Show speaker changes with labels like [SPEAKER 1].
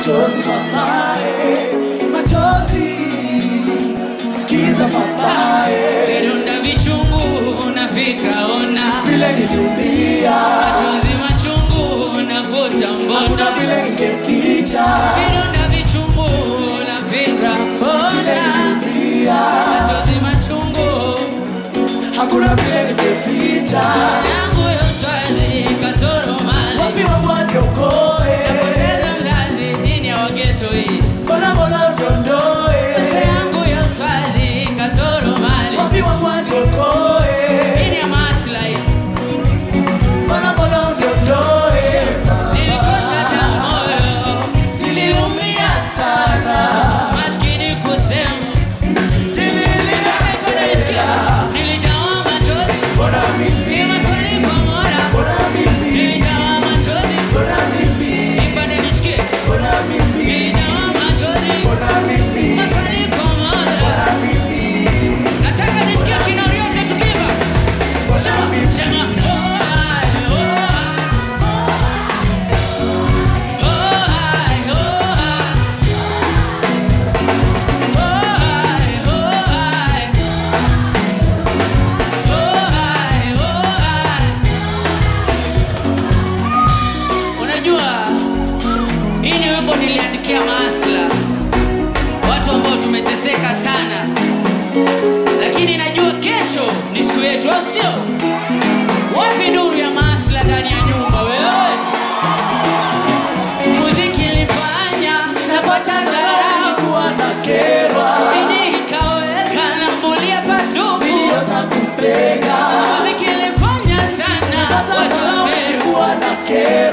[SPEAKER 1] machozi mamae, machozi, sikiza mamae.
[SPEAKER 2] Vidonda vichungu unafika ona,
[SPEAKER 1] vile niliumia,
[SPEAKER 2] machozi machungu unavuta mbona,
[SPEAKER 1] hakuna vile ningeficha.
[SPEAKER 2] Vidonda vichungu unafika ona,
[SPEAKER 1] vile niliumia,
[SPEAKER 2] machozi machungu
[SPEAKER 1] hakuna vile ningeficha.
[SPEAKER 2] yangu yoswazi kasoro mali,
[SPEAKER 1] wapi wa Bwana ukoe,
[SPEAKER 2] napoteza mzazi nini ya wageto hii,
[SPEAKER 1] mbona udondoe.
[SPEAKER 2] yangu yoswazi kasoro mali,
[SPEAKER 1] wapi wa Bwana ukoe,
[SPEAKER 2] nini ya maslahi,
[SPEAKER 1] mbona udondoe.
[SPEAKER 2] nilikosa tamoyo,
[SPEAKER 1] niliumia sana,
[SPEAKER 2] maskini kusema,
[SPEAKER 1] nililia sana.
[SPEAKER 2] nilijawa machozi,
[SPEAKER 1] Mbona mimi,
[SPEAKER 2] maswali kwa Mola,
[SPEAKER 1] mbona mimi,
[SPEAKER 2] nilijawa machozi,
[SPEAKER 1] mbona mimi,
[SPEAKER 2] nipande nisikie,
[SPEAKER 1] mbona mimi,
[SPEAKER 2] nilijawa machozi,
[SPEAKER 1] mbona mimi,
[SPEAKER 2] maswali kwa Mola,
[SPEAKER 1] mbona mimi,
[SPEAKER 2] nataka nisikie kinario tukiva,
[SPEAKER 1] mbona
[SPEAKER 2] sema,
[SPEAKER 1] mimi.
[SPEAKER 2] hii ni wimbo niliandikia Masla, watu ambao tumeteseka sana, lakini najua kesho ni siku yetu, au sio? Wapi nuru ya Masla ndani ya nyumba wewe? Muziki ilifanya napata dharau,
[SPEAKER 1] nilikuwa nakerwa,
[SPEAKER 2] bidii ikaweka nambulia patupu,
[SPEAKER 1] niliota kupenda,
[SPEAKER 2] muziki ilifanya sana watu wapendwa,
[SPEAKER 1] nilikuwa nakerwa.